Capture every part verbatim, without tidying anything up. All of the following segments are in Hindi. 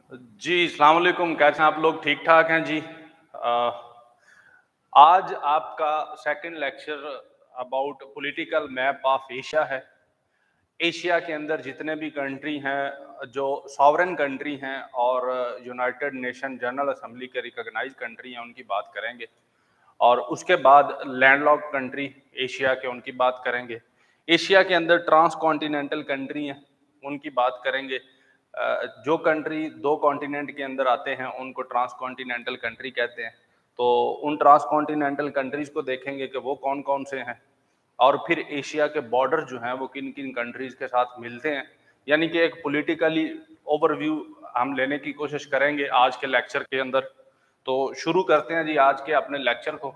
जी, अस्सलाम वालेकुम। कैसे हैं आप लोग? ठीक ठाक हैं जी। आ, आज आपका second lecture about political map of Asia है। एशिया के अंदर जितने भी कंट्री हैं जो सॉवरेन कंट्री हैं और यूनाइटेड नेशन जनरल असेंबली के रिकॉग्नाइज कंट्री हैं उनकी बात करेंगे, और उसके बाद लैंडलॉक्ड कंट्री एशिया के उनकी बात करेंगे। एशिया के अंदर ट्रांस कॉन्टिनेंटल कंट्री हैं उनकी बात करेंगे। जो कंट्री दो कॉन्टिनेंट के अंदर आते हैं उनको ट्रांस कॉन्टिनेंटल कंट्री कहते हैं। तो उन ट्रांस कॉन्टिनेंटल कंट्रीज को देखेंगे कि वो कौन कौन से हैं, और फिर एशिया के बॉर्डर जो हैं वो किन किन कंट्रीज के साथ मिलते हैं, यानी कि एक पॉलिटिकली ओवरव्यू हम लेने की कोशिश करेंगे आज के लेक्चर के अंदर। तो शुरू करते हैं जी आज के अपने लेक्चर को।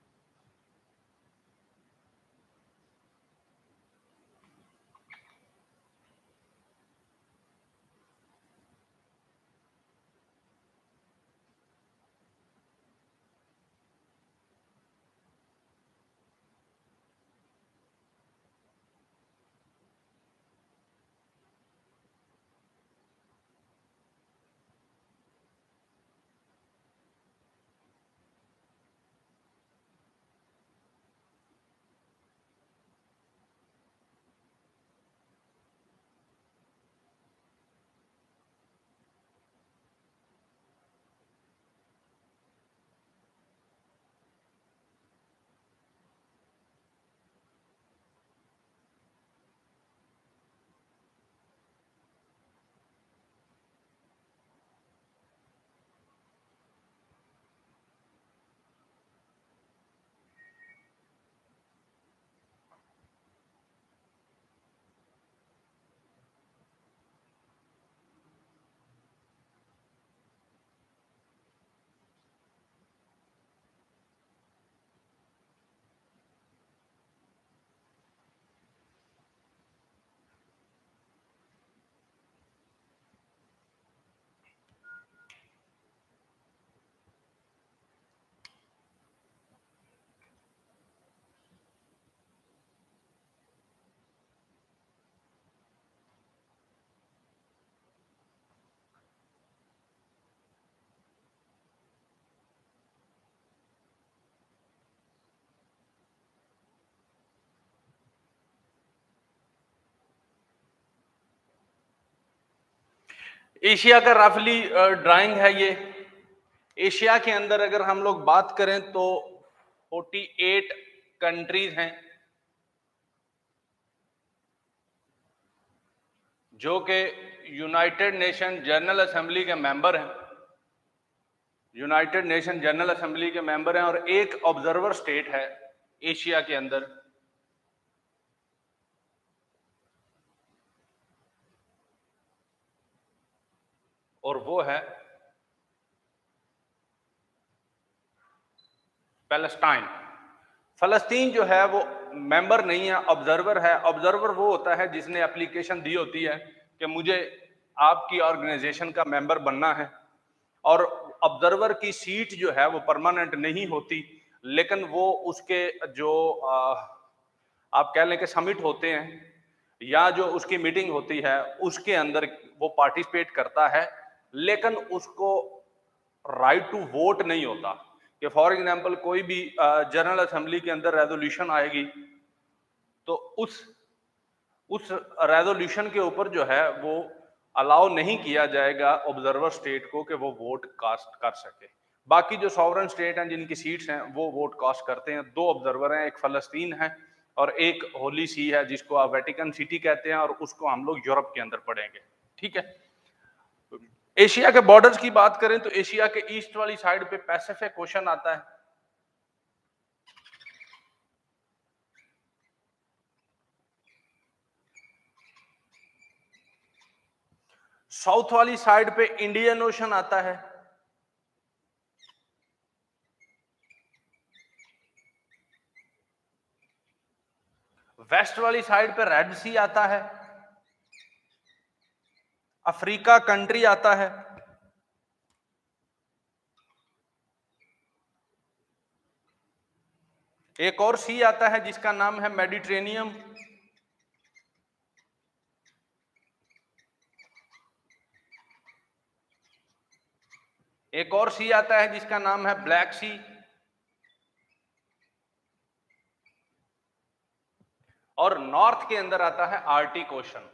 एशिया का रफली ड्राइंग है ये। एशिया के अंदर अगर हम लोग बात करें तो अड़तालीस कंट्रीज हैं जो कि यूनाइटेड नेशन जनरल असेंबली के मेंबर हैं यूनाइटेड नेशन जनरल असेंबली के मेंबर हैं और एक ऑब्जर्वर स्टेट है एशिया के अंदर, और वो है पैलेस्टाइन। फलस्तीन जो है वो मेंबर नहीं है, ऑब्जर्वर है। ऑब्जर्वर वो होता है जिसने एप्लीकेशन दी होती है कि मुझे आपकी ऑर्गेनाइजेशन का मेंबर बनना है, और ऑब्जर्वर की सीट जो है वो परमानेंट नहीं होती, लेकिन वो उसके जो आ, आप कह लें कि समिट होते हैं या जो उसकी मीटिंग होती है उसके अंदर वो पार्टिसिपेट करता है, लेकिन उसको राइट टू वोट नहीं होता। कि फॉर एग्जांपल कोई भी जनरल असेंबली के अंदर रेजोल्यूशन आएगी तो उस उस रेजोल्यूशन के ऊपर जो है वो अलाउ नहीं किया जाएगा ऑब्जर्वर स्टेट को कि वो वोट कास्ट कर सके। बाकी जो सॉवरन स्टेट हैं जिनकी सीट्स हैं वो वोट कास्ट करते हैं। दो ऑब्जर्वर हैं, एक फलस्तीन है और एक होली सी है जिसको आप वेटिकन सिटी कहते हैं, और उसको हम लोग यूरोप के अंदर पढ़ेंगे। ठीक है। एशिया के बॉर्डर्स की बात करें तो एशिया के ईस्ट वाली साइड पे पैसिफिक ओशन आता है, साउथ वाली साइड पे इंडियन ओशन आता है, वेस्ट वाली साइड पे रेड सी आता है, अफ्रीका कंट्री आता है, एक और सी आता है जिसका नाम है मेडिटेरेनियन, एक और सी आता है जिसका नाम है ब्लैक सी, और नॉर्थ के अंदर आता है आर्टिक ओशन।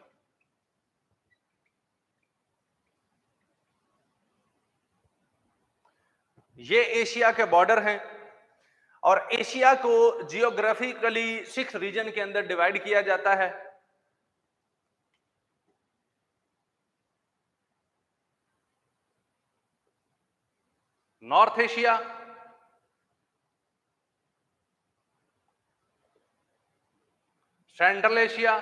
ये एशिया के बॉर्डर हैं, और एशिया को जियोग्राफिकली सिक्स रीजन के अंदर डिवाइड किया जाता है। North Asia, Central Asia,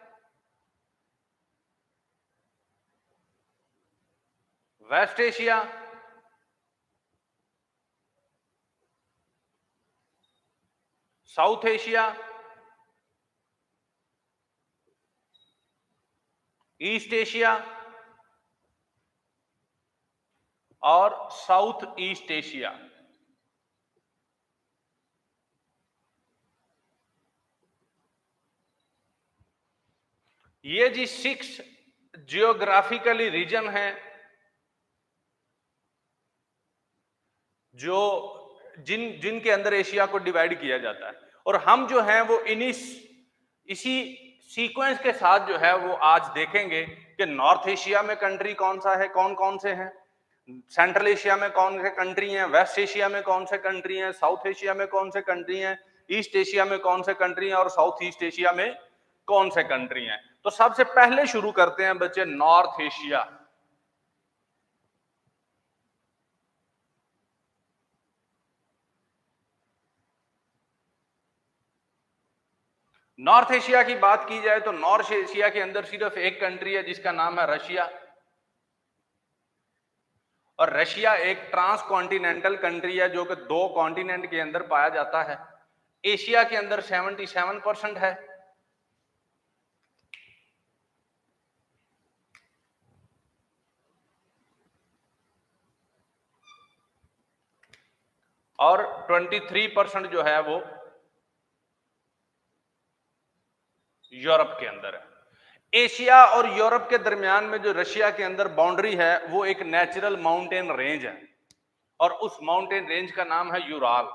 West Asia, South Asia, East Asia और साउथ ईस्ट एशिया। ये जी सिक्स जियोग्राफिकली रीजन हैं जो जिन जिनके अंदर एशिया को डिवाइड किया जाता है, और हम जो हैं वो इन्हीं इसी सीक्वेंस के साथ जो है वो आज देखेंगे कि नॉर्थ एशिया में कंट्री कौन सा है, कौन कौन से हैं, सेंट्रल एशिया में कौन से कंट्री हैं, वेस्ट एशिया में कौन से कंट्री हैं, साउथ एशिया में कौन से कंट्री हैं, ईस्ट एशिया में कौन से कंट्री हैं और साउथ ईस्ट एशिया में कौन से कंट्री हैं। तो सबसे पहले शुरू करते हैं बच्चे नॉर्थ एशिया। नॉर्थ एशिया की बात की जाए तो नॉर्थ एशिया के अंदर सिर्फ एक कंट्री है जिसका नाम है रशिया, और रशिया एक ट्रांस कॉन्टिनेंटल कंट्री है जो कि दो कॉन्टिनेंट के अंदर पाया जाता है। एशिया के अंदर सतहत्तर परसेंट है, और तेईस परसेंट जो है वो यूरोप के अंदर है। एशिया और यूरोप के दरमियान में जो रशिया के अंदर बाउंड्री है वो एक नेचुरल माउंटेन रेंज है, और उस माउंटेन रेंज का नाम है यूराल।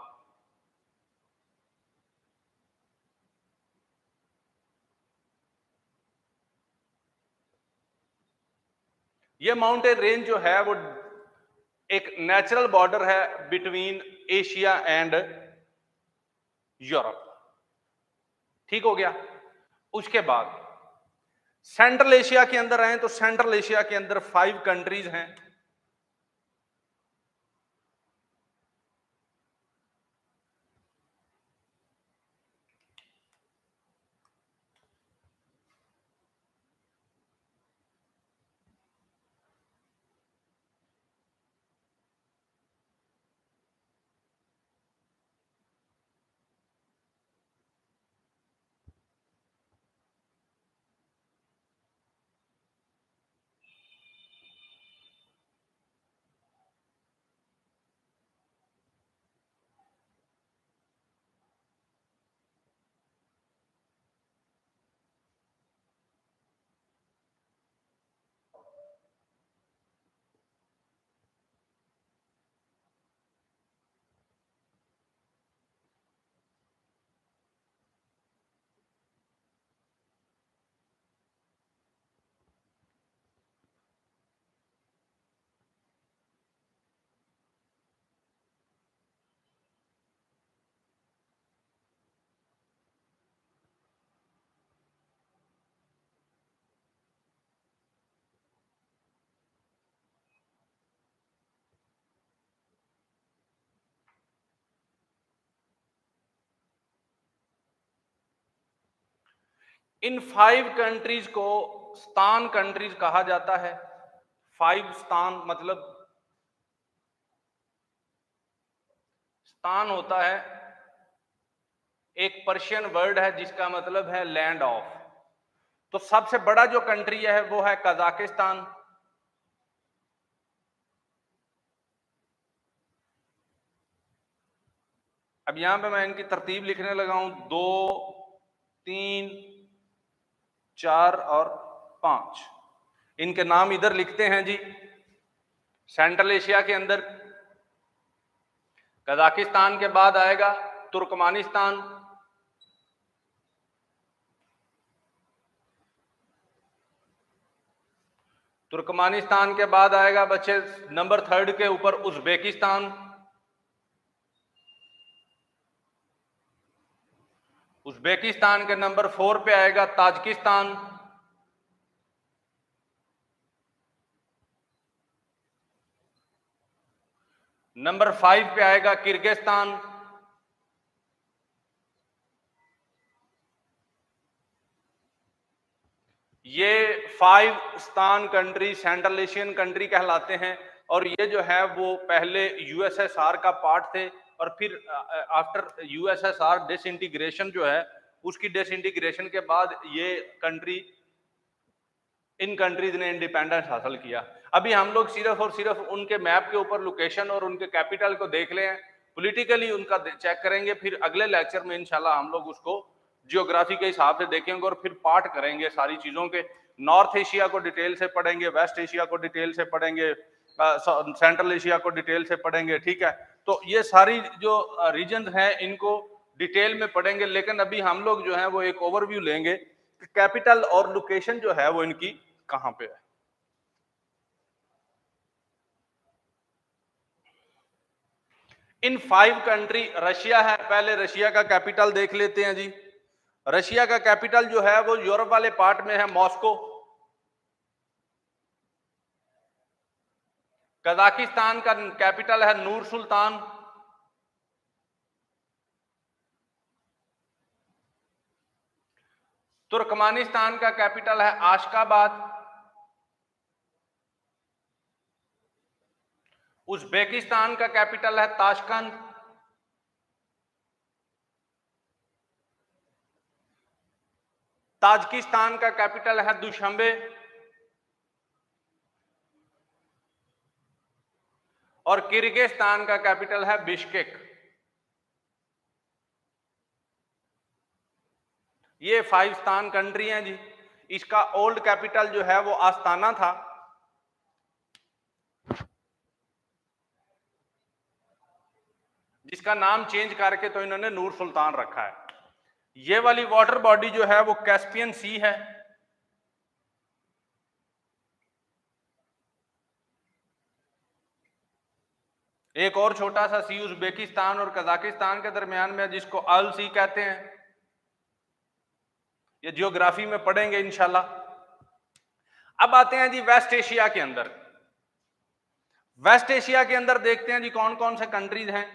ये माउंटेन रेंज जो है वो एक नेचुरल बॉर्डर है बिटवीन एशिया एंड यूरोप। ठीक हो गया। उसके बाद सेंट्रल एशिया के अंदर आए तो सेंट्रल एशिया के अंदर फाइव कंट्रीज हैं। इन फाइव कंट्रीज को स्तान कंट्रीज कहा जाता है। फाइव स्तान मतलब स्तान होता है एक पर्शियन वर्ड है जिसका मतलब है लैंड ऑफ। तो सबसे बड़ा जो कंट्री है वो है कजाकिस्तान। अब यहां पे मैं इनकी तरतीब लिखने लगा हूं, दो, तीन, चार और पांच। इनके नाम इधर लिखते हैं जी। सेंट्रल एशिया के अंदर कजाकिस्तान के बाद आएगा तुर्कमानिस्तान, तुर्कमानिस्तान के बाद आएगा बच्चे नंबर थर्ड के ऊपर उज्बेकिस्तान, उज्बेकिस्तान के नंबर फोर पे आएगा ताजिकिस्तान, नंबर फाइव पे आएगा किर्गिस्तान, ये फाइव स्थान कंट्री सेंट्रल एशियन कंट्री कहलाते हैं और ये जो है वो पहले यूएसएसआर का पार्ट थे और फिर आफ्टर यूएसएसआर डिसइंटीग्रेशन जो है उसकी डिसइंटीग्रेशन के बाद ये कंट्री इन कंट्रीज ने इंडिपेंडेंस हासिल किया। अभी हम लोग सिर्फ और सिर्फ उनके मैप के ऊपर लोकेशन और उनके कैपिटल को देख ले, पॉलिटिकली उनका चेक करेंगे, फिर अगले लेक्चर में इंशाल्लाह हम लोग उसको जियोग्राफी के हिसाब से देखेंगे और फिर पार्ट करेंगे सारी चीजों के। नॉर्थ एशिया को डिटेल से पढ़ेंगे, वेस्ट एशिया को डिटेल से पढ़ेंगे, सेंट्रल एशिया को डिटेल से पढ़ेंगे, ठीक है। तो ये सारी जो रीजन है इनको डिटेल में पढ़ेंगे, लेकिन अभी हम लोग जो है वो एक ओवरव्यू लेंगे कि कैपिटल और लोकेशन जो है वो इनकी कहां पे है। इन फाइव कंट्री रशिया है, पहले रशिया का कैपिटल देख लेते हैं जी। रशिया का कैपिटल जो है वो यूरोप वाले पार्ट में है, मॉस्को। कजाकिस्तान का कैपिटल है नूर सुल्तान। तुर्कमानिस्तान का कैपिटल है आशकाबाद। उज्बेकिस्तान का कैपिटल है ताशकंद। ताजिकिस्तान का कैपिटल है दुशांबे और किर्गिस्तान का कैपिटल है बिश्केक। ये फाइव स्थान कंट्री हैं जी। इसका ओल्ड कैपिटल जो है वो आस्ताना था, जिसका नाम चेंज करके तो इन्होंने नूर सुल्तान रखा है। ये वाली वाटर बॉडी जो है वो कैस्पियन सी है। एक और छोटा सा सी उज्बेकिस्तान और कजाकिस्तान के दरमियान में, जिसको अल सी कहते हैं। ये जियोग्राफी में पढ़ेंगे इंशाल्लाह। अब आते हैं जी वेस्ट एशिया के अंदर। वेस्ट एशिया के अंदर देखते हैं जी कौन कौन से कंट्रीज हैं।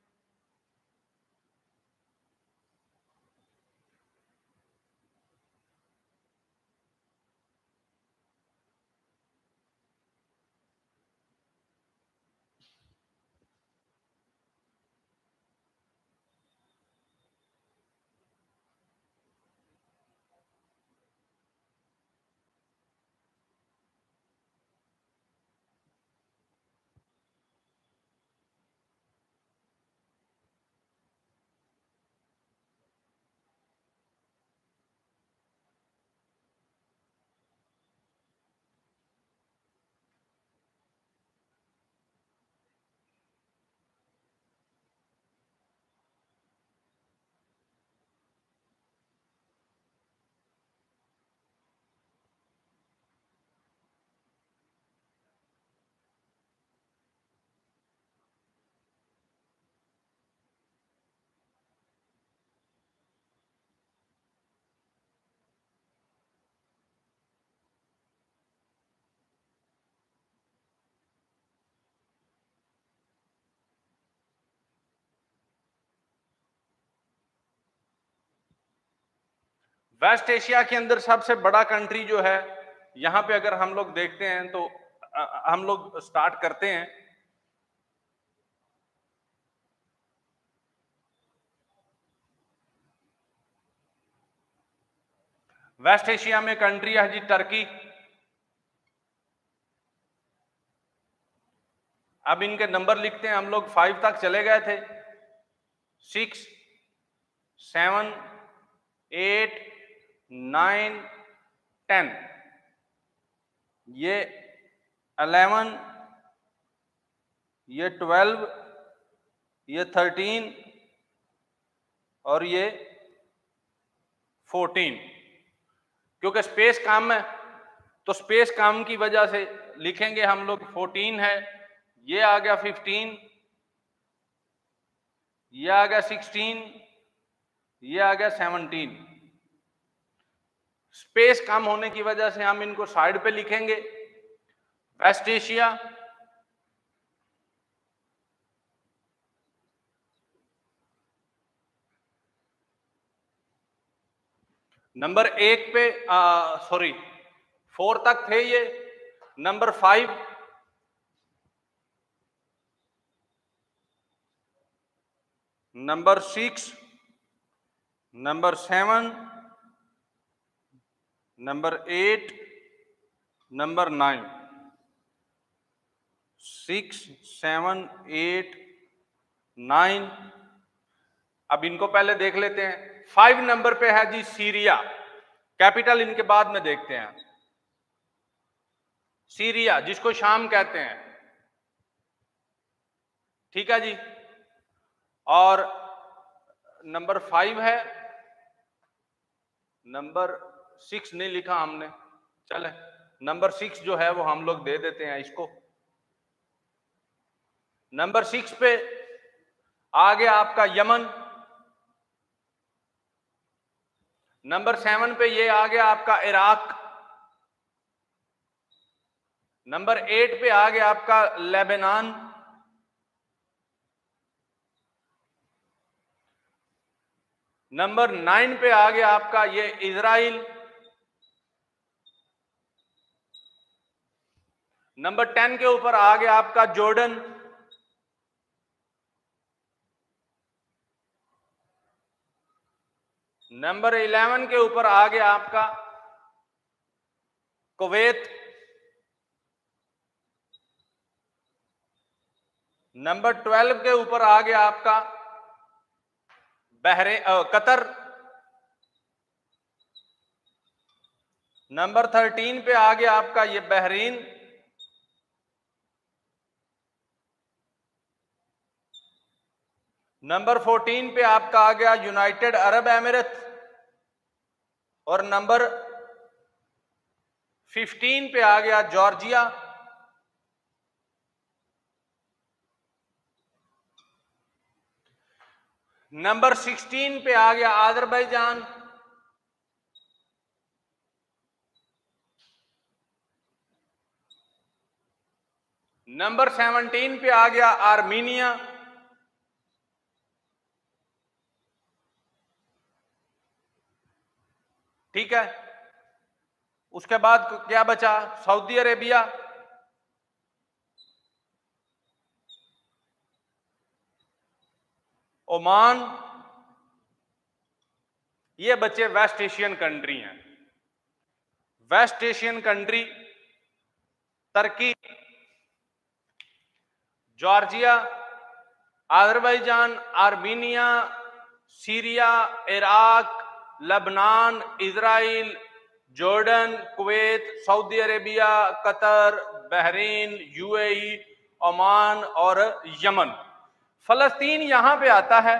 वेस्ट एशिया के अंदर सबसे बड़ा कंट्री जो है, यहां पे अगर हम लोग देखते हैं तो आ, हम लोग स्टार्ट करते हैं। वेस्ट एशिया में कंट्री है जी टर्की। अब इनके नंबर लिखते हैं हम लोग, फाइव तक चले गए थे, six, seven, eight, nine, ten, ये अलेवन, ये ट्वेल्व, ये थर्टीन और ये फोर्टीन। क्योंकि स्पेस कम है तो स्पेस कम की वजह से लिखेंगे हम लोग फोर्टीन है, ये आ गया फिफ्टीन, ये आ गया सिक्सटीन, ये आ गया सेवनटीन। स्पेस कम होने की वजह से हम इनको साइड पे लिखेंगे। वेस्ट एशिया, नंबर एक पे, सॉरी फोर तक थे ये। Number five, number six, number seven, number eight, number nine. Six, seven, eight, nine. अब इनको पहले देख लेते हैं। फाइव नंबर पे है जी सीरिया, कैपिटल इनके बाद में देखते हैं। सीरिया जिसको शाम कहते हैं, ठीक है जी। और नंबर फाइव है, नंबर सिक्स नहीं लिखा हमने, चले नंबर सिक्स जो है वो हम लोग दे देते हैं इसको। नंबर सिक्स पे आ गया आपका यमन। नंबर सेवन पे ये आ गया आपका इराक। नंबर एट पे आ गया आपका लेबनान। नंबर नाइन पे आ गया आपका ये इजराइल। नंबर टेन के ऊपर आ गया आपका जॉर्डन। नंबर इलेवन के ऊपर आ गया आपका कुवैत। नंबर ट्वेल्व के ऊपर आ गया आपका बहरे कतर। नंबर थर्टीन पे आ गया आपका ये बहरीन। नंबर फोर्टीन पे आपका आ गया यूनाइटेड अरब एमिरेट। और नंबर फिफ्टीन पे आ गया जॉर्जिया। नंबर सिक्सटीन पे आ गया अजरबैजान। नंबर सेवनटीन पे आ गया आर्मीनिया। ठीक है, उसके बाद क्या बचा? Saudi Arabia, Oman. ये बच्चे वेस्ट एशियन कंट्री हैं। वेस्ट एशियन कंट्री तुर्की, Georgia, Azerbaijan, Armenia, Syria, Iraq, Lebanon, Israel, Jordan, Kuwait, Saudi Arabia, Qatar, Bahrain, UAE, Oman और यमन। फलस्तीन यहां पे आता है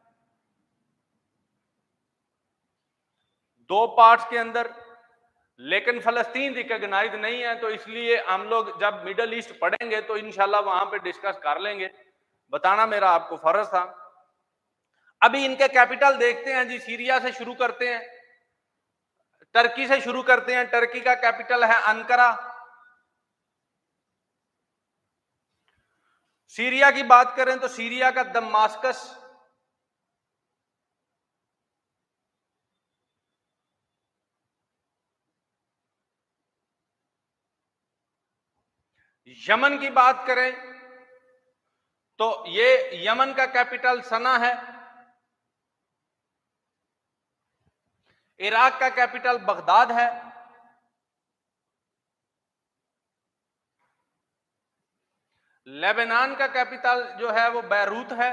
दो पार्ट्स के अंदर, लेकिन फलस्तीन रिकॉग्नाइज नहीं है, तो इसलिए हम लोग जब मिडल ईस्ट पढ़ेंगे तो इंशाल्लाह वहां पे डिस्कस कर लेंगे। बताना मेरा आपको फर्ज था। अभी इनके कैपिटल देखते हैं जी। सीरिया से शुरू करते हैं, टर्की से शुरू करते हैं। टर्की का कैपिटल है अंकारा। सीरिया की बात करें तो सीरिया का दमास्कस। यमन की बात करें तो ये यमन का कैपिटल सना है। इराक का कैपिटल बगदाद है। लेबनान का कैपिटल जो है वो बैरूत है।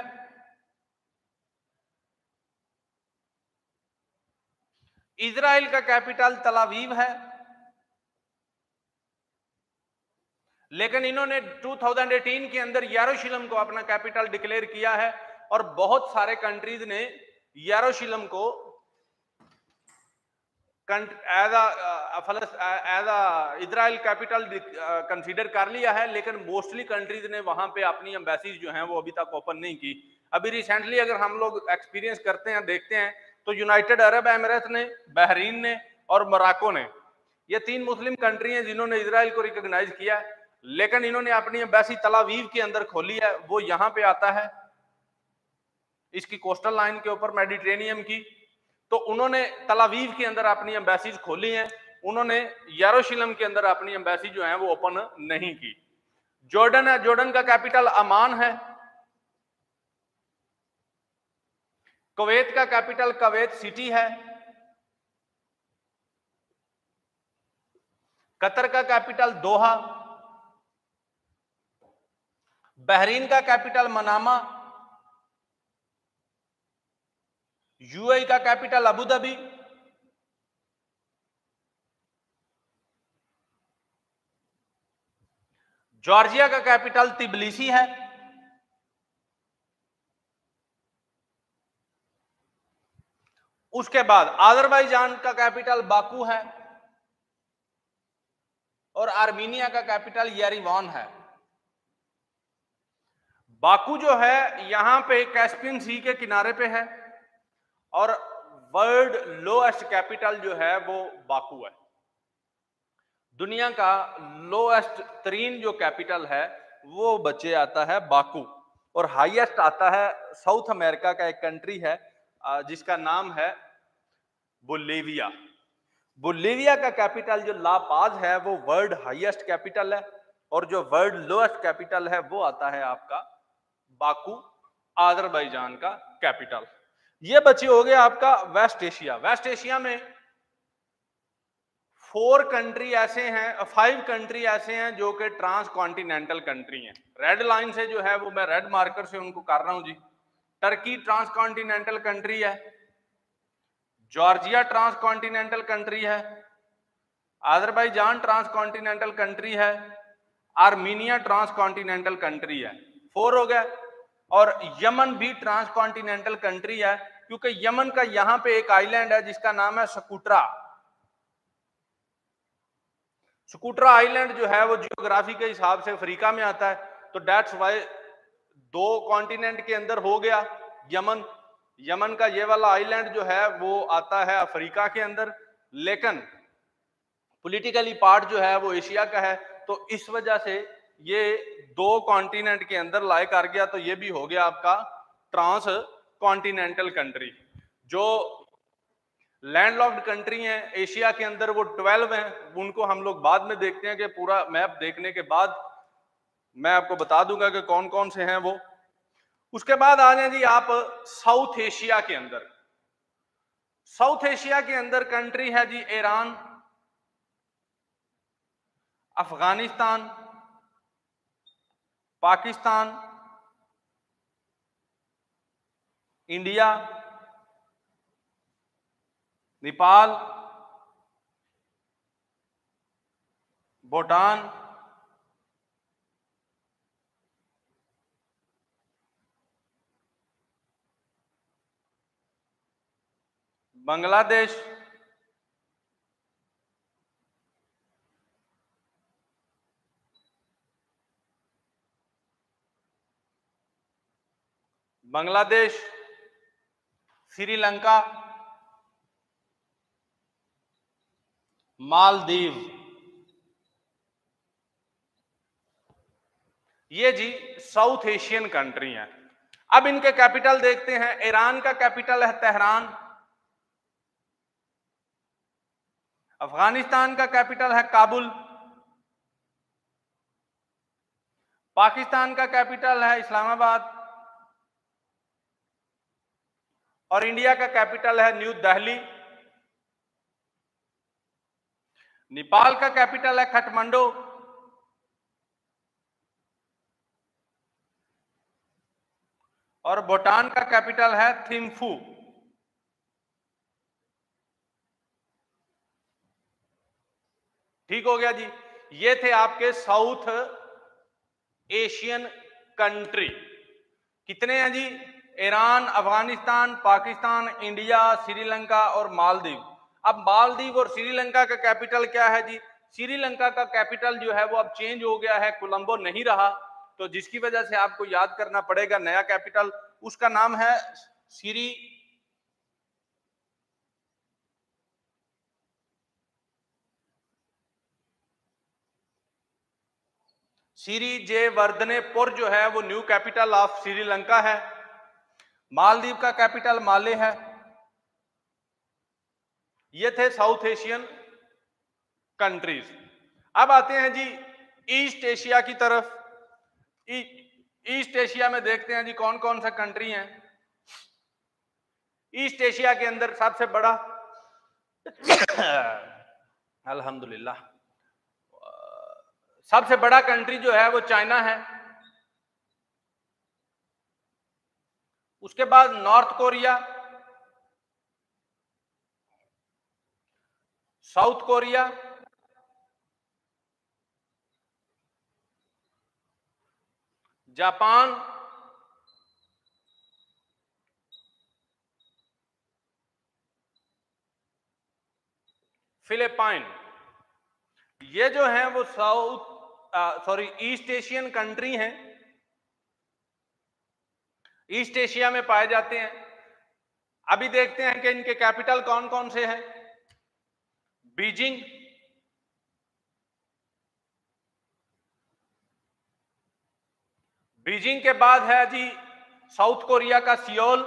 इजराइल का कैपिटल तल अवीव है। लेकिन इन्होंने दो हज़ार अठारह के अंदर यरूशलेम को अपना कैपिटल डिक्लेयर किया है और बहुत सारे कंट्रीज ने यरूशलेम को as as Israel capital consider कर लिया है, लेकिन मोस्टली कंट्रीज ने वहां पे अपनी एम्बेसीज जो हैं वो अभी तक ओपन नहीं की। अभी रिसेंटली अगर हम लोग एक्सपीरियंस करते हैं, देखते हैं, तो यूनाइटेड अरब एमिरेट्स ने, बहरीन ने और मोरक्को ने, ये तीन मुस्लिम कंट्री हैं जिन्होंने इजराइल को रिकॉग्नाइज किया है, लेकिन इन्होंने अपनी एम्बेसी तल अवीव के अंदर खोली है। वो यहां पे आता है इसकी कोस्टल लाइन के ऊपर, मेडिटेरेनियन की। तो उन्होंने तल अवीव के अंदर अपनी एम्बेसीज खोली हैं, उन्होंने यरूशलेम के अंदर अपनी एम्बेसी जो है वो ओपन नहीं की। जॉर्डन है, जॉर्डन का कैपिटल अमान है। कुवैत का कैपिटल कुवैत सिटी है। कतर का कैपिटल दोहा। बहरीन का कैपिटल मनामा। यूएई का कैपिटल अबू धाबी। जॉर्जिया का कैपिटल तिबिलिसी है। उसके बाद अजरबैजान का कैपिटल बाकू है और आर्मीनिया का कैपिटल येरेवन है। बाकू जो है यहां पे कैस्पियन सी के किनारे पे है और वर्ल्ड लोएस्ट कैपिटल जो है वो बाकू है। दुनिया का लोएस्ट तरीन जो कैपिटल है वो बचे आता है बाकू, और हाईएस्ट आता है साउथ अमेरिका का एक कंट्री है जिसका नाम है बोलिविया। बोलिविया का कैपिटल जो ला पाज है वो वर्ल्ड हाईएस्ट कैपिटल है, और जो वर्ल्ड लोएस्ट कैपिटल है वो आता है आपका बाकू, अजरबैजान का कैपिटल। ये बचे हो गया आपका वेस्ट एशिया। वेस्ट एशिया में फोर कंट्री ऐसे हैं, फाइव कंट्री ऐसे हैं जो कि ट्रांस कॉन्टिनेंटल कंट्री हैं। रेड लाइन से जो है वो मैं रेड मार्कर से उनको कर रहा हूं जी। टर्की ट्रांस कॉन्टिनेंटल कंट्री है, जॉर्जिया ट्रांस कॉन्टिनेंटल कंट्री है, अजरबैजान ट्रांस कॉन्टिनेंटल कंट्री है, आर्मीनिया ट्रांस कॉन्टिनेंटल कंट्री है। फोर हो गया। और यमन भी ट्रांस कॉन्टिनेंटल कंट्री है, क्योंकि यमन का यहां पे एक आइलैंड है जिसका नाम है सकूट्रा। सकूट्रा आइलैंड जो है वो जियोग्राफी के हिसाब से अफ्रीका में आता है, तो दैट्स वाई दो कॉन्टिनेंट के अंदर हो गया यमन। यमन का ये वाला आइलैंड जो है वो आता है अफ्रीका के अंदर, लेकिन पॉलिटिकली पार्ट जो है वो एशिया का है, तो इस वजह से ये दो कॉन्टिनेंट के अंदर लाए कर गया। तो ये भी हो गया आपका ट्रांस कॉन्टिनेंटल कंट्री। जो लैंडलॉक्ड कंट्री हैं एशिया के अंदर वो ट्वेल्व हैं, उनको हम लोग बाद में देखते हैं कि पूरा मैप देखने के बाद मैं आपको बता दूंगा कि कौन कौन से हैं वो। उसके बाद आ जाए जी आप साउथ एशिया के अंदर। साउथ एशिया के अंदर कंट्री है जी ईरान, अफगानिस्तान, पाकिस्तान, इंडिया, नेपाल, भूटान, बांग्लादेश, बांग्लादेश, श्रीलंका, मालदीव। ये जी साउथ एशियन कंट्री हैं। अब इनके कैपिटल देखते हैं। ईरान का कैपिटल है तेहरान, अफगानिस्तान का कैपिटल है काबुल, पाकिस्तान का कैपिटल है इस्लामाबाद, और इंडिया का कैपिटल है न्यू दिल्ली। नेपाल का कैपिटल है काठमांडू, और भूटान का कैपिटल है थिम्फू। ठीक हो गया जी। ये थे आपके साउथ एशियन कंट्री कितने हैं जी? ईरान, अफगानिस्तान, पाकिस्तान, इंडिया, श्रीलंका और मालदीव। अब मालदीव और श्रीलंका का कैपिटल क्या है जी? श्रीलंका का कैपिटल जो है वो अब चेंज हो गया है, कोलंबो नहीं रहा, तो जिसकी वजह से आपको याद करना पड़ेगा नया कैपिटल, उसका नाम है श्री श्री जे वर्धनेपुर जो है वो न्यू कैपिटल ऑफ श्रीलंका है। मालदीव का कैपिटल माले है। ये थे साउथ एशियन कंट्रीज। अब आते हैं जी ईस्ट एशिया की तरफ। ई, ईस्ट एशिया में देखते हैं जी कौन कौन सा कंट्री हैं। ईस्ट एशिया के अंदर सबसे बड़ा अल्हम्दुलिल्लाह सबसे बड़ा कंट्री जो है वो चाइना है। उसके बाद North Korea, South Korea, Japan, Philippine. ये जो है वो South sorry east Asian country हैं, ईस्ट एशिया में पाए जाते हैं। अभी देखते हैं कि इनके कैपिटल कौन कौन से हैं। बीजिंग, बीजिंग के बाद है जी साउथ कोरिया का सियोल,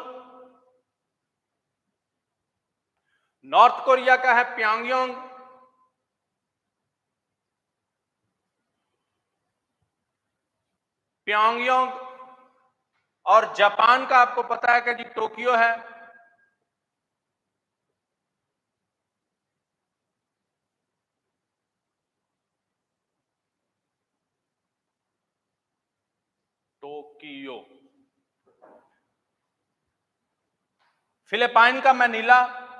नॉर्थ कोरिया का है प्योंगयांग, प्योंगयांग, और जापान का आपको पता है कि जी टोक्यो है। टोक्यो। फिलीपाइन का मैनीला,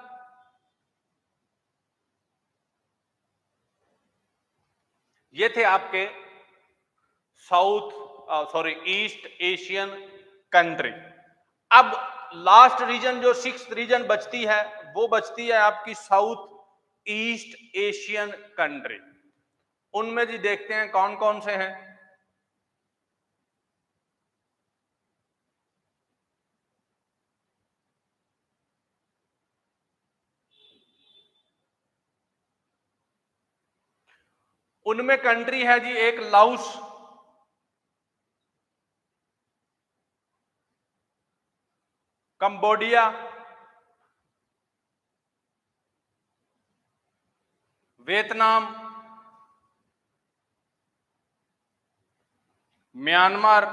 ये थे आपके south sorry east Asian country. अब लास्ट रीजन जो सिक्स्थ रीजन बचती है वो बचती है आपकी साउथ ईस्ट एशियन कंट्री। उनमें जी देखते हैं कौन कौन से हैं। उनमें कंट्री है जी एक Laos, Cambodia, Vietnam, Myanmar,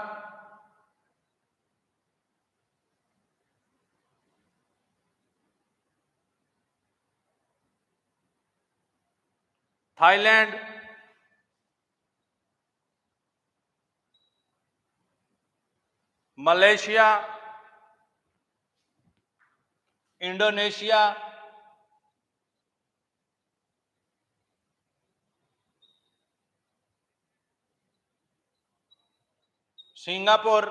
Thailand, Malaysia, Indonesia, Singapore,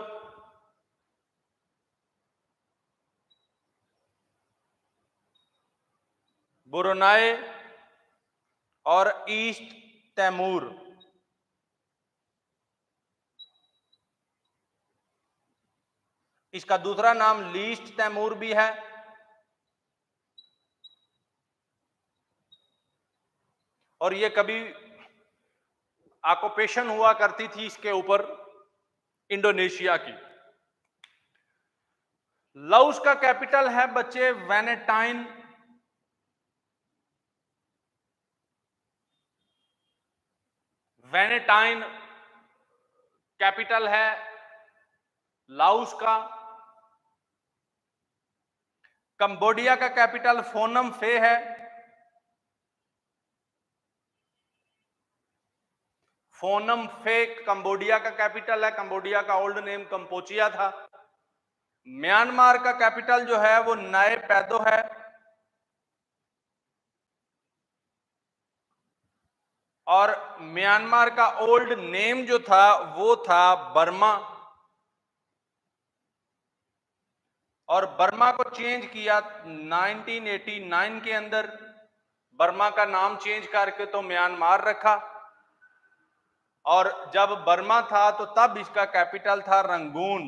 Brunei और ईस्ट तैमूर। इसका दूसरा नाम लीस्ट तैमूर भी है। और ये कभी ऑक्युपेशन हुआ करती थी इसके ऊपर इंडोनेशिया की। लाओस का कैपिटल है बच्चे वेनेटाइन, वेनेटाइन कैपिटल है लाओस का। कंबोडिया का कैपिटल फोनम फे है। फोनम फे कंबोडिया का कैपिटल है। कंबोडिया का ओल्ड नेम कंपोचिया था। म्यांमार का कैपिटल जो है वो नए पैदो है। और म्यांमार का ओल्ड नेम जो था वो था बर्मा, और बर्मा को चेंज किया नाइनटीन एटी नाइन के अंदर। बर्मा का नाम चेंज करके तो म्यांमार रखा, और जब बर्मा था तो तब इसका कैपिटल था रंगून।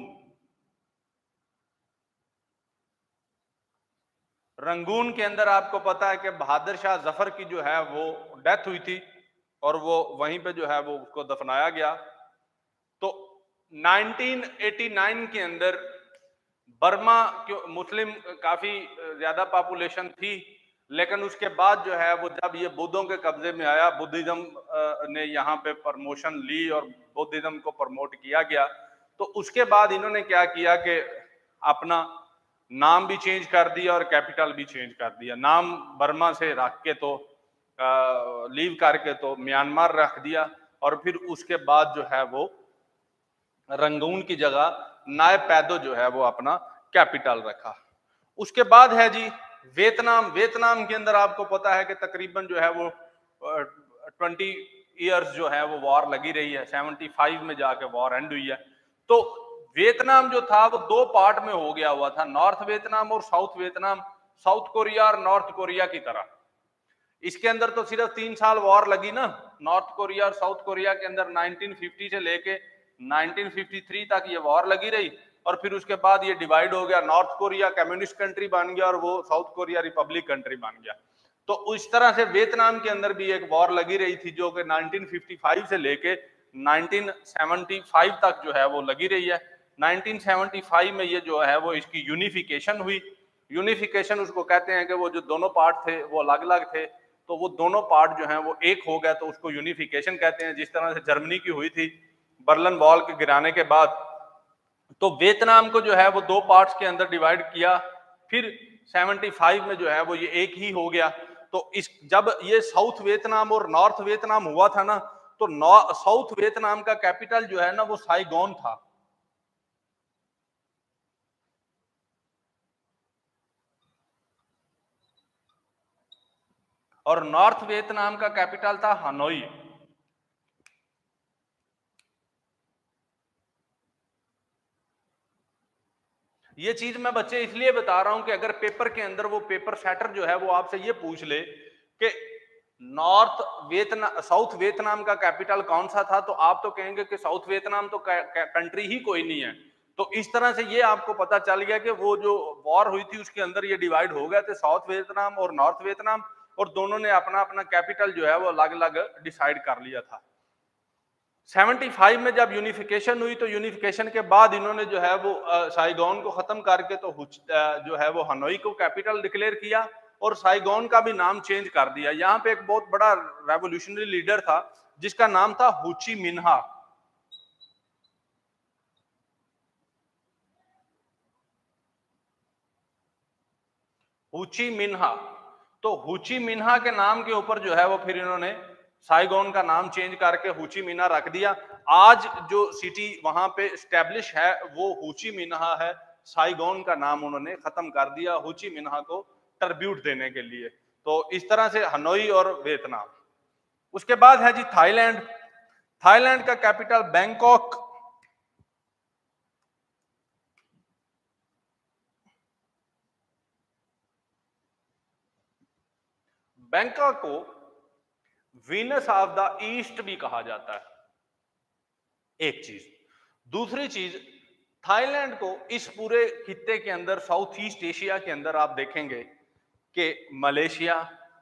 रंगून के अंदर आपको पता है कि बहादुर शाह जफर की जो है वो डेथ हुई थी, और वो वहीं पे जो है वो उसको दफनाया गया। तो नाइनटीन एटी नाइन के अंदर बर्मा क्यों मुस्लिम काफी ज्यादा पॉपुलेशन थी, लेकिन उसके बाद जो है वो जब ये बुद्धों के कब्जे में आया, बुद्धिज्म ने यहाँ पे प्रमोशन ली और बुद्धिज्म को प्रमोट किया गया, तो उसके बाद इन्होंने क्या किया कि अपना नाम भी चेंज कर दिया और कैपिटल भी चेंज कर दिया। नाम बर्मा से रख के तो आ, लीव करके तो म्यांमार रख दिया, और फिर उसके बाद जो है वो रंगून की जगह नाय पैदो जो है वो अपना कैपिटल रखा। उसके बाद है जी वियतनाम। वियतनाम के अंदर आपको पता है कि तकरीबन जो है वो ट्वेंटी इयर्स जो है वो वॉर लगी रही है, सेवेंटी फाइव में जाके वॉर एंड हुई है। तो वियतनाम जो था वो दो पार्ट में हो गया हुआ था, नॉर्थ वियतनाम और साउथ वियतनाम, साउथ कोरिया और नॉर्थ कोरिया की तरह। इसके अंदर तो सिर्फ तीन साल वॉर लगी ना, नॉर्थ कोरिया और साउथ कोरिया के अंदर नाइनटीन फिफ्टी से लेके नाइनटीन फिफ्टी थ्री तक ये वॉर लगी रही, और फिर उसके बाद ये डिवाइड हो गया, नॉर्थ कोरिया कम्युनिस्ट कंट्री बन गया और वो साउथ कोरिया रिपब्लिक कंट्री बन गया। तो इस तरह से वियतनाम के अंदर भी एक वॉर लगी रही थी जो कि नाइनटीन फिफ्टी फाइव से लेके नाइनटीन सेवेंटी फाइव तक जो है वो लगी रही है। नाइनटीन सेवेंटी फाइव में ये जो है वो इसकी यूनिफिकेशन हुई। यूनिफिकेशन उसको कहते हैं कि वो जो दोनों पार्ट थे वो अलग अलग थे, तो वो दोनों पार्ट जो हैं वो एक हो गया, तो उसको यूनिफिकेशन कहते हैं। जिस तरह से जर्मनी की हुई थी बर्लिन वॉल के गिराने के बाद, तो वियतनाम को जो है वो दो पार्ट्स के अंदर डिवाइड किया, फिर सेवेंटी फाइव में जो है वो ये एक ही हो गया। तो इस जब ये साउथ वियतनाम और नॉर्थ वियतनाम हुआ था ना, तो साउथ वियतनाम का कैपिटल जो है ना वो साइगोन था, और नॉर्थ वियतनाम का कैपिटल था हनोई। ये चीज मैं बच्चे इसलिए बता रहा हूं कि अगर पेपर के अंदर वो पेपर सेटर जो है वो आपसे ये पूछ ले कि नॉर्थ वियतनाम साउथ वियतनाम का कैपिटल कौन सा था, तो आप तो कहेंगे कि साउथ वियतनाम तो कंट्री ही कोई नहीं है। तो इस तरह से ये आपको पता चल गया कि वो जो वॉर हुई थी उसके अंदर ये डिवाइड हो गया थे, साउथ वियतनाम और नॉर्थ वियतनाम, और दोनों ने अपना अपना कैपिटल जो है वो अलग अलग डिसाइड कर लिया था। सेवेंटी फाइव में जब यूनिफिकेशन हुई, तो यूनिफिकेशन के बाद इन्होंने जो है वो साइगोन को खत्म करके तो जो है वो हनोई को कैपिटल डिक्लेयर किया, और साइगोन का भी नाम चेंज कर दिया। यहाँ पे एक बहुत बड़ा रेवोल्यूशनरी लीडर था जिसका नाम था हुची मिन्हा। हुची मिन्हा, तो हुची मिन्हा के नाम के ऊपर जो है वो फिर इन्होंने साइगोन का नाम चेंज करके हुची मिन्हा रख दिया। आज जो सिटी वहां पे स्टैब्लिश है वो हुची मिन्हा है। साइगोन का नाम उन्होंने खत्म कर दिया हुची मिन्हा को ट्रिब्यूट देने के लिए। तो इस तरह से हनोई और वियतनाम। उसके बाद है जी थाईलैंड। थाईलैंड का कैपिटल बैंकॉक। बैंकॉक को वीनस ऑफ द ईस्ट भी कहा जाता है, एक चीज। दूसरी चीज, थाईलैंड को इस पूरे खित्ते के अंदर साउथ ईस्ट एशिया के अंदर आप देखेंगे कि मलेशिया,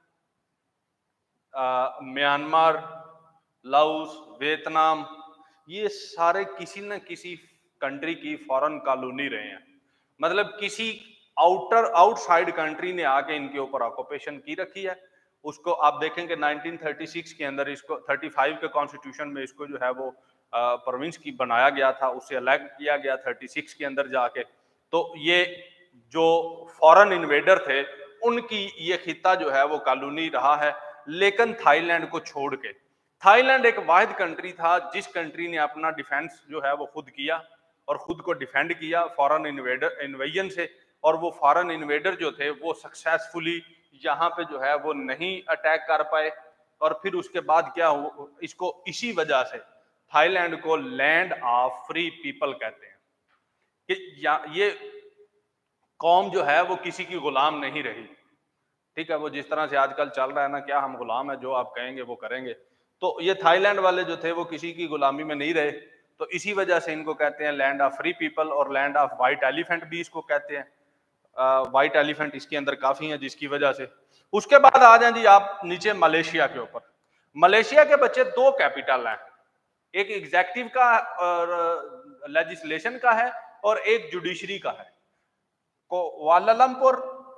म्यांमार, लाओस, वियतनाम, ये सारे किसी न किसी कंट्री की फॉरेन कॉलोनी रहे हैं। मतलब किसी आउटर आउटसाइड कंट्री ने आके इनके ऊपर ऑक्यूपेशन की रखी है। उसको आप देखेंगे नाइनटीन थर्टी सिक्स के अंदर इसको थर्टी फाइव के कॉन्स्टिट्यूशन में इसको जो है वो प्रोविंस की बनाया गया था, उससे अलग किया गया थर्टी सिक्स के अंदर जाके। तो ये जो फॉरेन इन्वेडर थे उनकी ये खित्ता जो है वो कॉलोनी रहा है, लेकिन थाईलैंड को छोड़ के। थाईलैंड एक वाहिद कंट्री था जिस कंट्री ने अपना डिफेंस जो है वो खुद किया और खुद को डिफेंड किया फॉरेन इन्वेडर इन्वेजन से, और वो फॉरेन इन्वेडर जो थे वो सक्सेसफुली यहाँ पे जो है वो नहीं अटैक कर पाए। और फिर उसके बाद क्या हो, इसको इसी वजह से थाईलैंड को लैंड ऑफ फ्री पीपल कहते हैं कि या ये कौम जो है वो किसी की गुलाम नहीं रही। ठीक है, वो जिस तरह से आजकल चल रहा है ना, क्या हम गुलाम है, जो आप कहेंगे वो करेंगे। तो ये थाईलैंड वाले जो थे वो किसी की गुलामी में नहीं रहे, तो इसी वजह से इनको कहते हैं लैंड ऑफ फ्री पीपल, और लैंड ऑफ वाइट एलिफेंट भी इसको कहते हैं। वाइट एलिफेंट इसके अंदर काफी है, जिसकी वजह से। उसके बाद आ जाए जी आप नीचे मलेशिया के ऊपर। मलेशिया के बच्चे दो कैपिटल हैं, एक एग्जेक्टिव का और लेजिस्लेशन का है, और एक जुडिशरी का है। कुआलालंपुर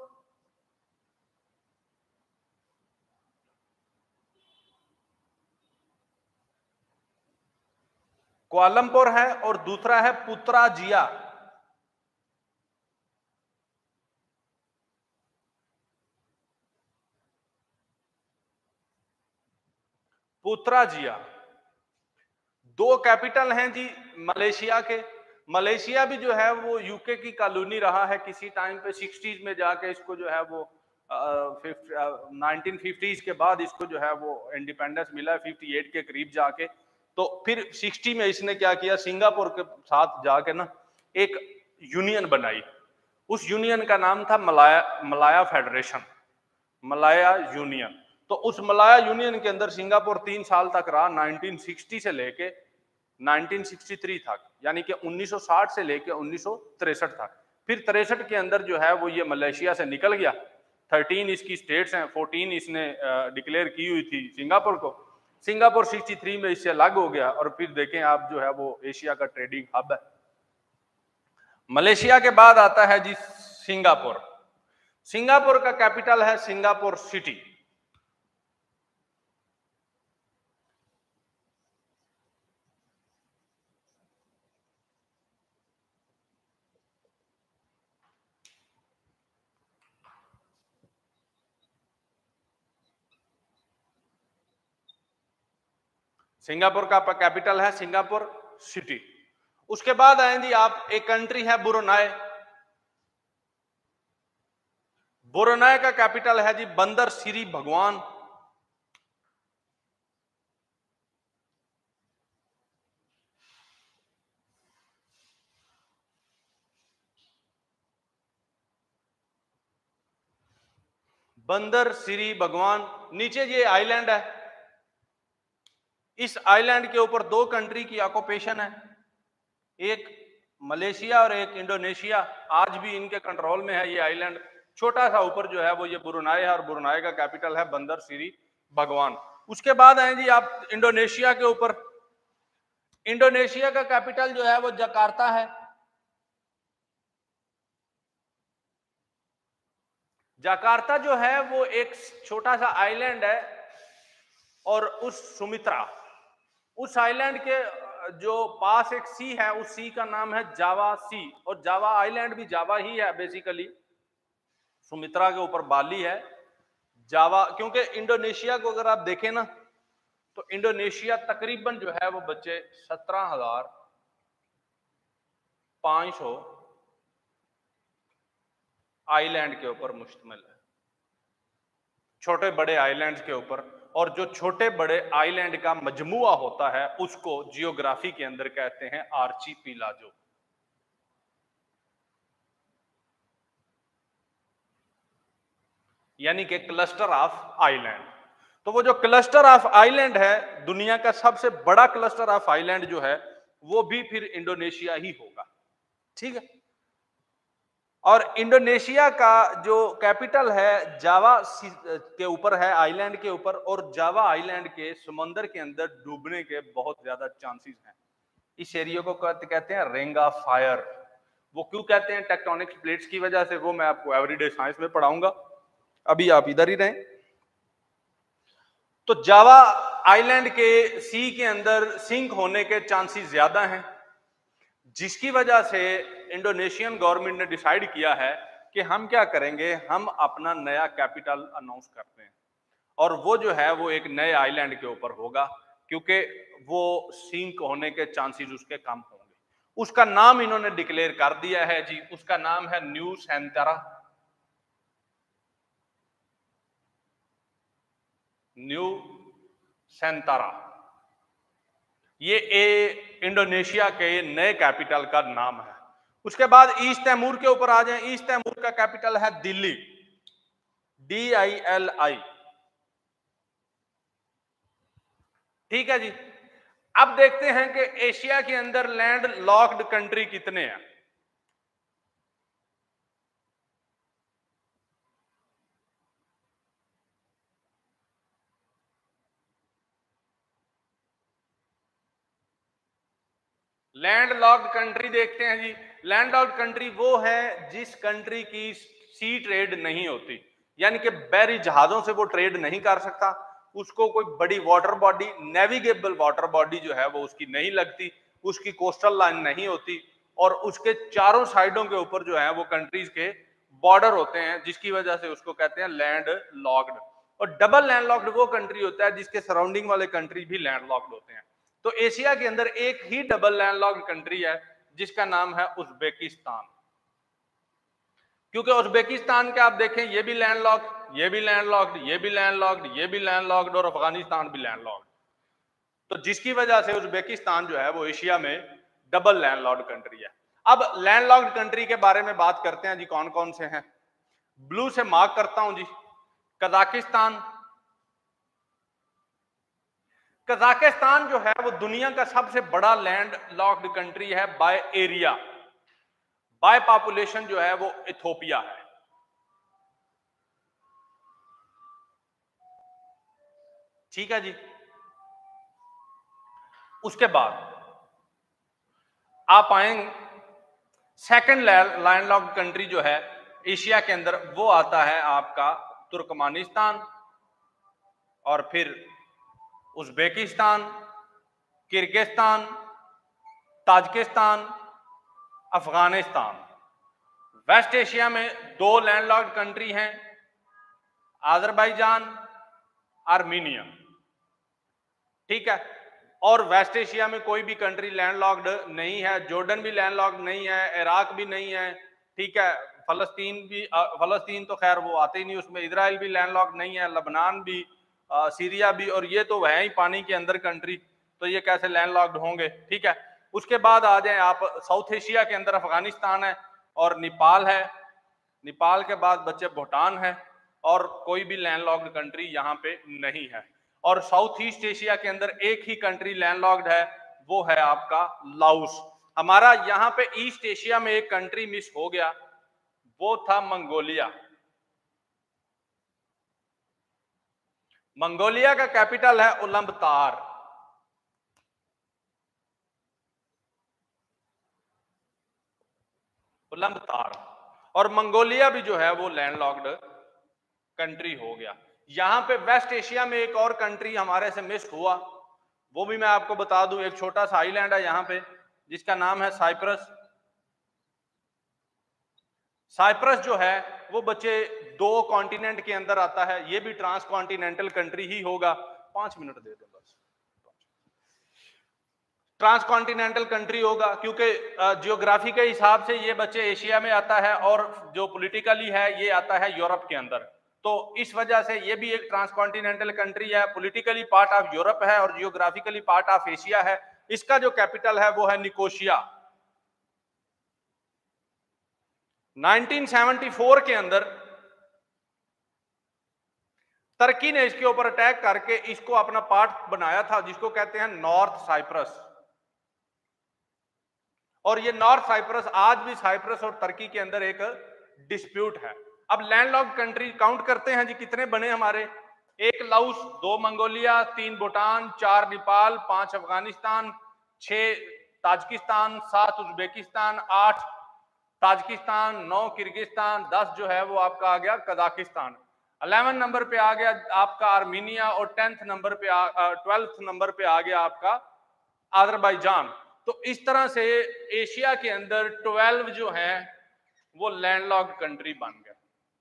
कुआलालंपुर है, और दूसरा है पुत्राजिया। पुत्राजिया दो कैपिटल हैं जी मलेशिया के। मलेशिया भी जो है वो यूके की कॉलोनी रहा है किसी टाइम पे, सिक्सटीज में जाके इसको जो है वो नाइनटीन फिफ्टीज के बाद इसको जो है वो इंडिपेंडेंस मिला, फिफ्टी एट के करीब जाके। तो फिर सिक्सटी में इसने क्या किया, सिंगापुर के साथ जाके ना एक यूनियन बनाई। उस यूनियन का नाम था Malaya Malaya federation, Malaya union. तो उस मलाया यूनियन के अंदर सिंगापुर तीन साल तक रहा, नाइनटीन सिक्सटी से लेके नाइनटीन सिक्सटी थ्री तक, यानी कि उन्नीस सौ साठ से लेके उन्नीस सौ तिरसठ तक। फिर तिरसठ के अंदर जो है वो ये मलेशिया से निकल गया। थर्टीन इसकी स्टेट्स हैं, फोर्टीन इसने डिक्लेयर की हुई थी सिंगापुर को। सिंगापुर सिक्सटी थ्री में इससे अलग हो गया, और फिर देखें आप जो है वो एशिया का ट्रेडिंग हब है। मलेशिया के बाद आता है जी सिंगापुर। सिंगापुर का कैपिटल है सिंगापुर सिटी। सिंगापुर का कैपिटल है सिंगापुर सिटी। उसके बाद आए जी आप, एक कंट्री है ब्रुनाई। ब्रुनाई का कैपिटल है जी बंदर सिरी भगवान। बंदर सिरी भगवान। नीचे ये आइलैंड है, इस आइलैंड के ऊपर दो कंट्री की ऑक्यूपेशन है, एक मलेशिया और एक इंडोनेशिया। आज भी इनके कंट्रोल में है ये आइलैंड। छोटा सा ऊपर जो है वो ये ब्रुनाई है, और ब्रुनाई का कैपिटल है बंदर सिरी भगवान। उसके बाद आए जी आप इंडोनेशिया के ऊपर। इंडोनेशिया का कैपिटल जो है वो जकार्ता है। जकार्ता जो है वो एक छोटा सा आइलैंड है, और उस सुमित्रा, उस आइलैंड के जो पास एक सी है, उस सी का नाम है जावा सी, और जावा आइलैंड भी जावा ही है बेसिकली। सुमित्रा के ऊपर बाली है जावा। क्योंकि इंडोनेशिया को अगर आप देखें ना, तो इंडोनेशिया तकरीबन जो है वो बच्चे सत्रह हजार पांच सौ आइलैंड के ऊपर मुश्तमिल है, छोटे बड़े आइलैंड्स के ऊपर। और जो छोटे बड़े आइलैंड का मजमुआ होता है उसको जियोग्राफी के अंदर कहते हैं आर्चिपिलागो। यानी कि क्लस्टर ऑफ आइलैंड। तो वो जो क्लस्टर ऑफ आइलैंड है, दुनिया का सबसे बड़ा क्लस्टर ऑफ आइलैंड जो है वो भी फिर इंडोनेशिया ही होगा। ठीक है, और इंडोनेशिया का जो कैपिटल है जावा के ऊपर है, आइलैंड के ऊपर। और जावा आइलैंड के समुद्र के अंदर डूबने के बहुत ज्यादा चांसेस हैं। इस एरिया को कहते हैं रिंग ऑफ फायर। वो क्यों कहते हैं, टेक्टोनिक प्लेट्स की वजह से। वो मैं आपको एवरीडे साइंस में पढ़ाऊंगा, अभी आप इधर ही रहें। तो जावा आइलैंड के सी के अंदर सिंक होने के चांसेस ज्यादा हैं, जिसकी वजह से इंडोनेशियन गवर्नमेंट ने डिसाइड किया है कि हम क्या करेंगे, हम अपना नया कैपिटल अनाउंस करते हैं। और वो जो है वो एक नए आइलैंड के ऊपर होगा, क्योंकि वो सिंक होने के चांसेस उसके कम होंगे। उसका नाम इन्होंने डिक्लेयर कर दिया है जी, उसका नाम है न्यू सेंटेरा। न्यू सेंतारा। ये ए इंडोनेशिया के नए कैपिटल का नाम है। उसके बाद ईस्ट तैमूर के ऊपर आ जाएं। ईस्ट तैमूर का कैपिटल है Dili, D I L I. ठीक है जी। अब देखते हैं कि एशिया के अंदर लैंड लॉक्ड कंट्री कितने हैं। लैंड लॉक्ड कंट्री देखते हैं जी। लैंड लॉक्ड कंट्री वो है जिस कंट्री की सी ट्रेड नहीं होती, यानी कि बहरी जहाजों से वो ट्रेड नहीं कर सकता, उसको कोई बड़ी water body, navigable water body जो है वो उसकी नहीं लगती, उसकी कोस्टल लाइन नहीं होती, और उसके चारों साइडों के ऊपर जो है वो कंट्रीज के बॉर्डर होते हैं, जिसकी वजह से उसको कहते हैं लैंड लॉक्ड। और डबल लैंड लॉक्ड वो कंट्री होता है जिसके सराउंडिंग वाले कंट्री भी लैंड लॉक्ड होते हैं। तो एशिया के अंदर एक ही डबल लैंडलॉक्ड कंट्री है जिसका नाम है उज्बेकिस्तान। क्योंकि उज्बेकिस्तान के आप देखें, ये भी लैंडलॉक्ड, ये भी लैंडलॉक्ड, ये भी लैंडलॉक्ड, ये भी लैंडलॉक्ड, और अफगानिस्तान भी लैंडलॉक्ड। तो जिसकी वजह से उज्बेकिस्तान जो है वो एशिया में डबल लैंडलॉक्ड कंट्री है। अब लैंडलॉक्ड कंट्री के बारे में बात करते हैं जी, कौन कौन से हैं। ब्लू से मार्क करता हूं जी, कजाकिस्तान। कजाकिस्तान जो है वो दुनिया का सबसे बड़ा लैंड लॉक्ड कंट्री है बाय एरिया। बाय पॉपुलेशन जो है वो इथोपिया है। ठीक है जी। उसके बाद आप आएंगे, सेकंड लैंड लॉक्ड कंट्री जो है एशिया के अंदर वो आता है आपका तुर्कमानिस्तान, और फिर Uzbekistan, Kyrgyzstan, Tajikistan, Afghanistan. West Asia में दो लैंडलॉक्ड कंट्री हैं, अजरबैजान, आर्मीनिया। ठीक है। और वेस्ट एशिया में कोई भी कंट्री लैंडलॉक्ड नहीं है, जॉर्डन भी लैंडलॉक्ड नहीं है, इराक भी नहीं है। ठीक है। फलस्तीन भी, फलस्तीन तो खैर वो आते ही नहीं उसमें, इजराइल भी लैंडलॉक्ड नहीं है, लबनान भी, आ, सीरिया भी, और ये तो है ही पानी के अंदर कंट्री, तो ये कैसे लैंडलॉक्ड होंगे। ठीक है। उसके बाद आ जाए आप साउथ एशिया के अंदर, अफगानिस्तान है और नेपाल है। नेपाल के बाद बच्चे भूटान है, और कोई भी लैंडलॉक्ड कंट्री यहाँ पे नहीं है। और साउथ ईस्ट एशिया के अंदर एक ही कंट्री लैंडलॉक्ड है, वो है आपका लाओस। हमारा यहाँ पे ईस्ट एशिया में एक कंट्री मिस हो गया, वो था मंगोलिया। मंगोलिया का कैपिटल है उलंबतार। उलंबतार। और मंगोलिया भी जो है वो लैंडलॉक्ड कंट्री हो गया। यहां पे वेस्ट एशिया में एक और कंट्री हमारे से मिस हुआ, वो भी मैं आपको बता दूं। एक छोटा सा आइलैंड है यहां पे जिसका नाम है साइप्रस। साइप्रस जो है वो बच्चे दो कॉन्टिनेंट के अंदर आता है, ये भी ट्रांस कॉन्टिनेंटल कंट्री ही होगा। पांच मिनट दे दो बस। ट्रांस कॉन्टिनेंटल कंट्री होगा क्योंकि जियोग्राफी के हिसाब से ये बच्चे एशिया में आता है, और जो पॉलिटिकली है ये आता है यूरोप के अंदर। तो इस वजह से ये भी एक ट्रांस कॉन्टिनेंटल कंट्री है, पॉलिटिकली पार्ट ऑफ यूरोप है और जियोग्राफिकली पार्ट ऑफ एशिया है। इसका जो कैपिटल है वो है निकोशिया। नाइनटीन सेवेंटी फोर के अंदर तुर्की ने इसके ऊपर अटैक करके इसको अपना पार्ट बनाया था, जिसको कहते हैं नॉर्थ साइप्रस। और ये नॉर्थ साइप्रस आज भी साइप्रस और तुर्की के अंदर एक डिस्प्यूट है। अब लैंडलॉक्ड कंट्री काउंट करते हैं जी, कितने बने हमारे। एक लाओस, दो मंगोलिया, तीन भूटान, चार नेपाल, पांच अफगानिस्तान, छह ताजिकिस्तान, सात उज्बेकिस्तान, आठ ताजिकिस्तान, नौ किर्गिस्तान, दस जो है वो आपका आ गया कजाकिस्तान, इलेवन नंबर पे आ गया आपका आर्मीनिया, और टेंथ नंबर पे ट्वेल्थ नंबर पे आ गया आपका अजरबैजान। तो इस तरह से एशिया के अंदर ट्वेल्व जो है वो लैंडलॉक्ड कंट्री बन गए।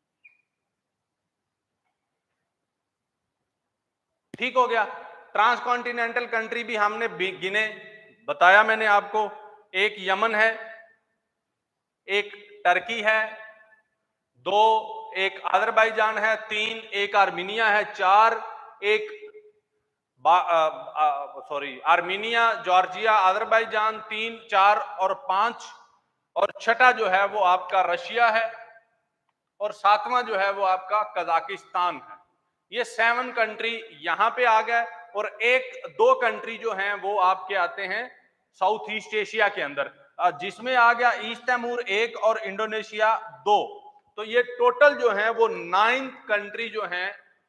ठीक हो गया। ट्रांस कॉन्टिनेंटल कंट्री भी हमने गिने, बताया मैंने आपको। एक यमन है, एक टर्की है, दो एक अजरबैजान है, तीन एक आर्मीनिया है, चार एक सॉरी आर्मीनिया, जॉर्जिया, अजरबैजान तीन, चार और पांच, और छठा जो है वो आपका रशिया है, और सातवां जो है वो आपका कजाकिस्तान है। ये सेवन कंट्री यहां पे आ गए, और एक दो कंट्री जो हैं वो आपके आते हैं साउथ ईस्ट एशिया के अंदर, जिसमें आ गया ईस्ट तैमूर एक और इंडोनेशिया दो। तो ये टोटल जो है वो नाइन्थ कंट्री जो है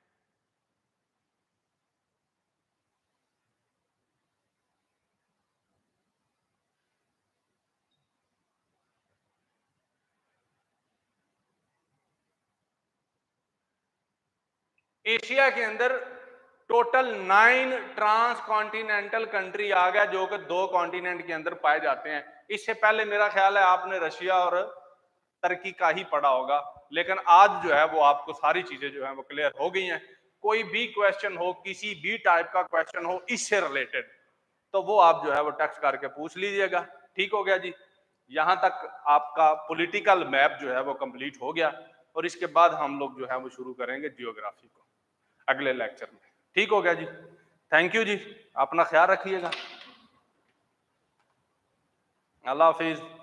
एशिया के अंदर total nine trans continental country आ गया, जो कि दो कॉन्टिनेंट के अंदर पाए जाते हैं। इससे पहले मेरा ख्याल है आपने रशिया और तुर्की का ही पढ़ा होगा, लेकिन आज जो है वो आपको सारी चीजें जो है वो क्लियर हो गई हैं। कोई भी क्वेश्चन हो, किसी भी टाइप का क्वेश्चन हो इससे रिलेटेड, तो वो आप जो है वो टेक्स्ट करके पूछ लीजिएगा। ठीक हो गया जी। यहां तक आपका पॉलिटिकल मैप जो है वो कंप्लीट हो गया, और इसके बाद हम लोग जो है वो शुरू करेंगे जियोग्राफी को अगले लेक्चर में। ठीक हो गया जी। थैंक यू जी, अपना ख्याल रखिएगा। अल्लाह हाफिज।